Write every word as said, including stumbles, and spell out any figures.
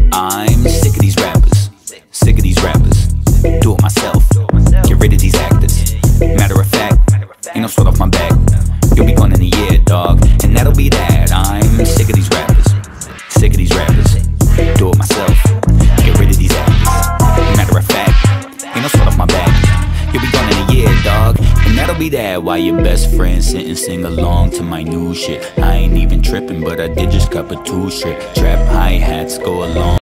I'm sick of these rappers, sick of these rappers. Do it myself, get rid of these actors. Matter of fact, ain't no sweat off my back. You'll be gone in a year, dog, and that'll be that. I'm sick of these rappers, sick of these rappers. Do it myself, get rid of these actors. Matter of fact, ain't no sweat off my back. You'll be gone in a year, dog, and that'll be that. Why your best friend sit and sing along to my new shit? I ain't even tripping, but I did just cup a two strip. Trap hi-hats go along.